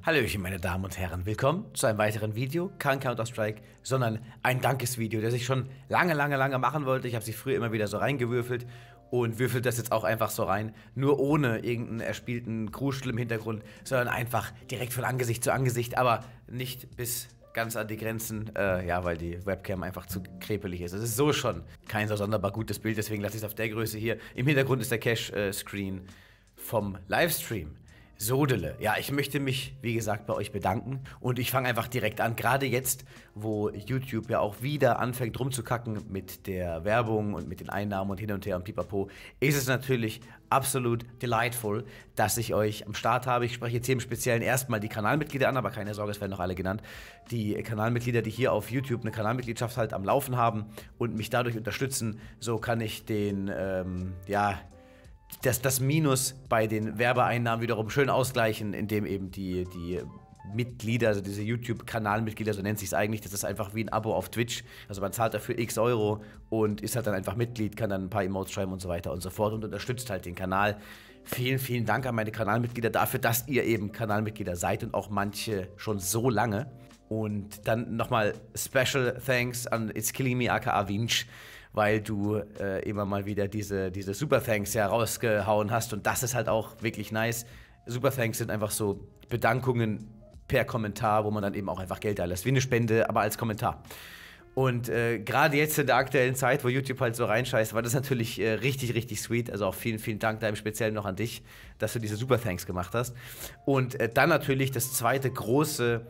Hallöchen, meine Damen und Herren. Willkommen zu einem weiteren Video. Kein Counter-Strike, sondern ein Dankesvideo, das ich schon lange machen wollte. Ich habe sie früher immer wieder so reingewürfelt und würfelt das jetzt auch einfach so rein. Nur ohne irgendeinen erspielten Kruschel im Hintergrund, sondern einfach direkt von Angesicht zu Angesicht, aber nicht bis ganz an die Grenzen, ja, weil die Webcam einfach zu krepelig ist. Es ist so schon kein so sonderbar gutes Bild, deswegen lasse ich es auf der Größe hier. Im Hintergrund ist der Cache-Screen vom Livestream. Sodele. Ja, ich möchte mich, wie gesagt, bei euch bedanken und ich fange einfach direkt an. Gerade jetzt, wo YouTube ja auch wieder anfängt rumzukacken mit der Werbung und mit den Einnahmen und hin und her und pipapo, ist es natürlich absolut delightful, dass ich euch am Start habe. Ich spreche jetzt hier im Speziellen erstmal die Kanalmitglieder an, aber keine Sorge, es werden noch alle genannt. Die Kanalmitglieder, die hier auf YouTube eine Kanalmitgliedschaft halt am Laufen haben und mich dadurch unterstützen, so kann ich den, ja, das Minus bei den Werbeeinnahmen wiederum schön ausgleichen, indem eben die Mitglieder, also diese YouTube-Kanalmitglieder, so nennt sich es eigentlich, das ist einfach wie ein Abo auf Twitch. Also man zahlt dafür x Euro und ist halt dann einfach Mitglied, kann dann ein paar Emotes schreiben und so weiter und so fort und unterstützt halt den Kanal. Vielen Dank an meine Kanalmitglieder dafür, dass ihr eben Kanalmitglieder seid und auch manche schon so lange. Und dann nochmal Special Thanks an It's Killing Me aka Winch, weil du immer mal wieder diese Super Thanks ja rausgehauen hast und das ist halt auch wirklich nice. Super Thanks sind einfach so Bedankungen per Kommentar, wo man dann eben auch einfach Geld da lässt, wie eine Spende, aber als Kommentar. Und gerade jetzt in der aktuellen Zeit, wo YouTube halt so reinscheißt, war das natürlich richtig sweet. Also auch vielen Dank da im Speziellen noch an dich, dass du diese Super Thanks gemacht hast. Und dann natürlich das zweite große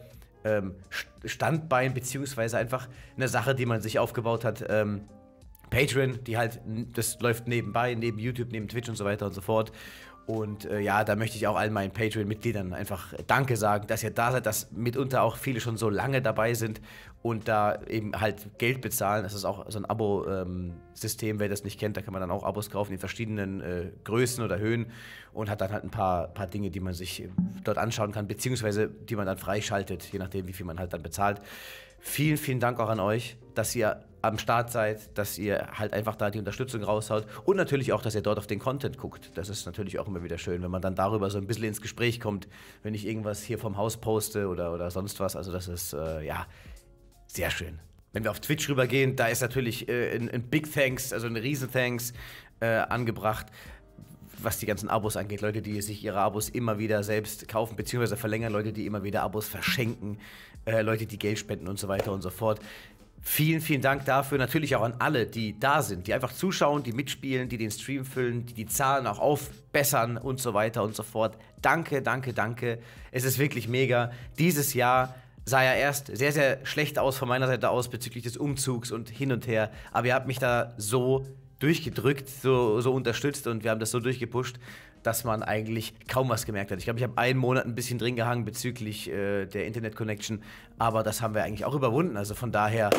Standbein, beziehungsweise einfach eine Sache, die man sich aufgebaut hat, Patreon, die halt, das läuft nebenbei, neben YouTube, neben Twitch und so weiter und so fort. Und ja, da möchte ich auch all meinen Patreon-Mitgliedern einfach Danke sagen, dass ihr da seid, dass mitunter auch viele schon so lange dabei sind und da eben halt Geld bezahlen. Das ist auch so ein Abo-System, wer das nicht kennt, da kann man dann auch Abos kaufen in verschiedenen Größen oder Höhen und hat dann halt ein paar Dinge, die man sich dort anschauen kann, beziehungsweise die man dann freischaltet, je nachdem, wie viel man halt dann bezahlt. Vielen Dank auch an euch, dass ihr am Start seid, dass ihr halt einfach da die Unterstützung raushaut und natürlich auch, dass ihr dort auf den Content guckt. Das ist natürlich auch immer wieder schön, wenn man dann darüber so ein bisschen ins Gespräch kommt, wenn ich irgendwas hier vom Haus poste oder sonst was. Also das ist, ja, sehr schön. Wenn wir auf Twitch rübergehen, da ist natürlich ein Big Thanks, also ein riesen Thanks angebracht, was die ganzen Abos angeht. Leute, die sich ihre Abos immer wieder selbst kaufen bzw. verlängern, Leute, die immer wieder Abos verschenken, Leute, die Geld spenden und so weiter und so fort. Vielen Dank dafür. Natürlich auch an alle, die da sind, die einfach zuschauen, die mitspielen, die den Stream füllen, die Zahlen auch aufbessern und so weiter und so fort. Danke. Es ist wirklich mega. Dieses Jahr sah ja erst sehr schlecht aus von meiner Seite aus bezüglich des Umzugs und hin und her. Aber ihr habt mich da so durchgedrückt, so unterstützt und wir haben das so durchgepusht, dass man eigentlich kaum was gemerkt hat. Ich glaube, ich habe einen Monat ein bisschen drin gehangen bezüglich der Internet-Connection, aber das haben wir eigentlich auch überwunden. Also von daher,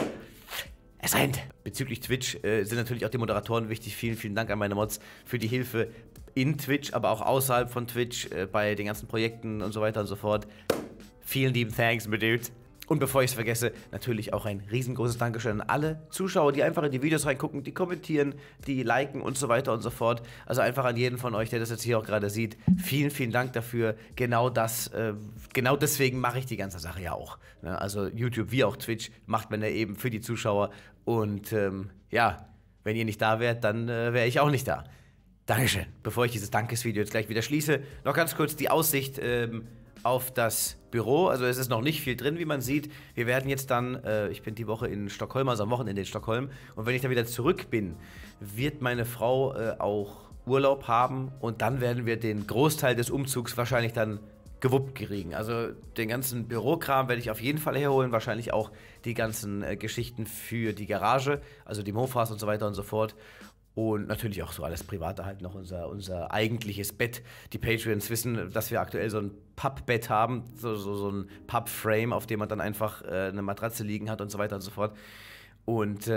es reimt. Bezüglich Twitch sind natürlich auch die Moderatoren wichtig. Vielen Dank an meine Mods für die Hilfe in Twitch, aber auch außerhalb von Twitch, bei den ganzen Projekten und so weiter und so fort. Vielen lieben Thanks, my dude. Und bevor ich es vergesse, natürlich auch ein riesengroßes Dankeschön an alle Zuschauer, die einfach in die Videos reingucken, die kommentieren, die liken und so weiter und so fort. Also einfach an jeden von euch, der das jetzt hier auch gerade sieht. Vielen Dank dafür. Genau deswegen mache ich die ganze Sache ja auch. Also YouTube wie auch Twitch macht man ja eben für die Zuschauer. Und ja, wenn ihr nicht da wärt, dann wäre ich auch nicht da. Dankeschön. Bevor ich dieses Dankesvideo jetzt gleich wieder schließe, noch ganz kurz die Aussicht auf das Büro. Also es ist noch nicht viel drin, wie man sieht. Wir werden jetzt dann, ich bin die Woche in Stockholm, also am Wochenende in Stockholm. Und wenn ich dann wieder zurück bin, wird meine Frau auch Urlaub haben. Und dann werden wir den Großteil des Umzugs wahrscheinlich dann gewuppt kriegen. Also den ganzen Bürokram werde ich auf jeden Fall herholen. Wahrscheinlich auch die ganzen Geschichten für die Garage, also die Mofas und so weiter und so fort. Und natürlich auch so alles Private halt noch, unser eigentliches Bett. Die Patreons wissen, dass wir aktuell so ein Pappbett haben, so ein Pappframe, auf dem man dann einfach eine Matratze liegen hat und so weiter und so fort. Und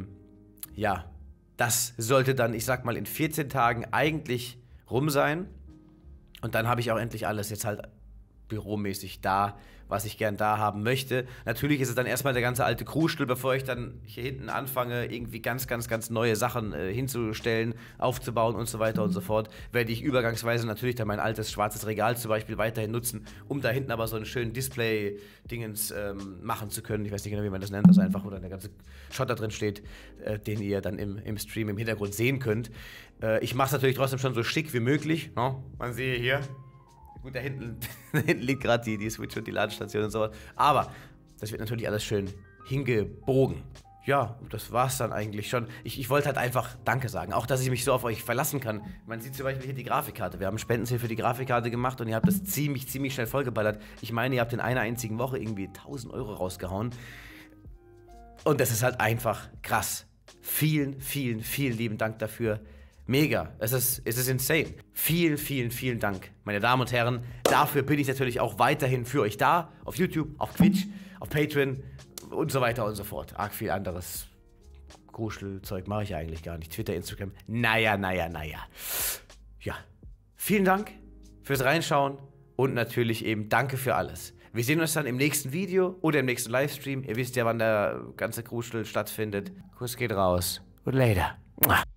ja, das sollte dann, ich sag mal, in 14 Tagen eigentlich rum sein. Und dann habe ich auch endlich alles jetzt halt büromäßig da, was ich gern da haben möchte. Natürlich ist es dann erstmal der ganze alte Kruschel, bevor ich dann hier hinten anfange, irgendwie ganz neue Sachen hinzustellen, aufzubauen und so weiter und so fort, werde ich übergangsweise natürlich dann mein altes schwarzes Regal zum Beispiel weiterhin nutzen, um da hinten aber so einen schönen Display-Dingens machen zu können. Ich weiß nicht genau, wie man das nennt, also einfach, wo dann der ganze Schotter drin steht, den ihr dann im Stream im Hintergrund sehen könnt. Ich mache es natürlich trotzdem schon so schick wie möglich. No? Man sehe hier. Gut, da hinten liegt gerade die Switch und die Ladestation und so. Aber das wird natürlich alles schön hingebogen. Ja, das war's dann eigentlich schon. Ich wollte halt einfach Danke sagen. Auch, dass ich mich so auf euch verlassen kann. Man sieht zum Beispiel hier die Grafikkarte. Wir haben Spendenziel für die Grafikkarte gemacht und ihr habt das ziemlich schnell vollgeballert. Ich meine, ihr habt in einer einzigen Woche irgendwie 1000 Euro rausgehauen. Und das ist halt einfach krass. Vielen lieben Dank dafür. Mega, es ist insane. Vielen Dank, meine Damen und Herren. Dafür bin ich natürlich auch weiterhin für euch da. Auf YouTube, auf Twitch, auf Patreon und so weiter und so fort. Arg viel anderes Gruschelzeug mache ich eigentlich gar nicht. Twitter, Instagram, naja. Ja, vielen Dank fürs Reinschauen und natürlich eben danke für alles. Wir sehen uns dann im nächsten Video oder im nächsten Livestream. Ihr wisst ja, wann der ganze Gruschel stattfindet. Kuss geht raus und later.